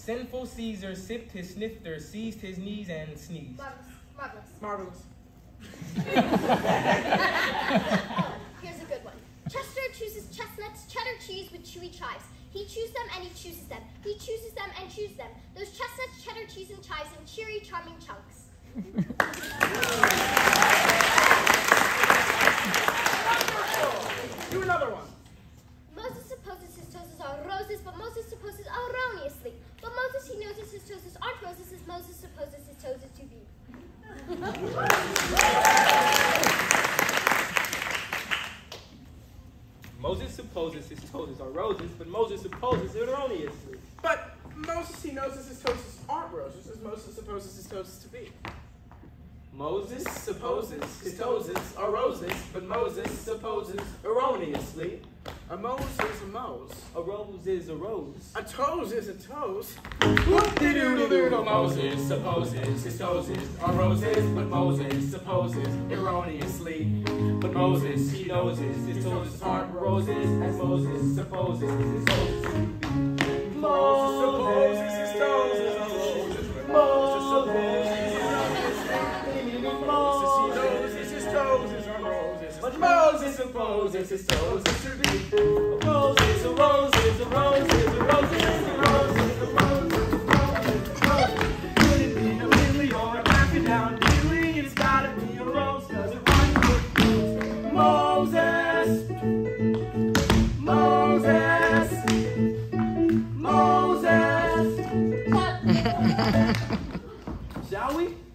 Sinful Caesar sipped his snifter, seized his knees, and sneezed. Marvelous. Marvelous. Oh, here's a good one. Chester chooses chestnuts, cheddar cheese with chewy chives. He chews them and he chooses them. He chooses them and chews them. Those chestnuts, cheddar cheese, and chives in cheery, charming chunks. Do another one. Moses supposes his toes are roses, but Moses supposes erroneously. But Moses, he knows his toes aren't roses, as Moses supposes his toes to be. Moses supposes his toes are roses, but Moses supposes it erroneously. But Moses, he knows his toes aren't roses, as Moses supposes his toes to be. Moses supposes his toes are roses, but Moses supposes erroneously. A mose is a mose. A rose is a rose. A toes is a toes. Whoop-de-doo-doo-doo. Moses supposes his toes are roses, but Moses supposes erroneously. But Moses, he knows his toes aren't roses, as Moses supposes his toes to be. Moses supposes his toes are roses, but Moses supposes his toes are roses, but Moses supposes his toes to be. Roses, a roses, a roses, a roses, a roses, a roses, a roses. Could it be a lily or a daffodil? Lily, it's gotta be a rose, 'cause it runs with Moses. Moses. Moses. Shall we?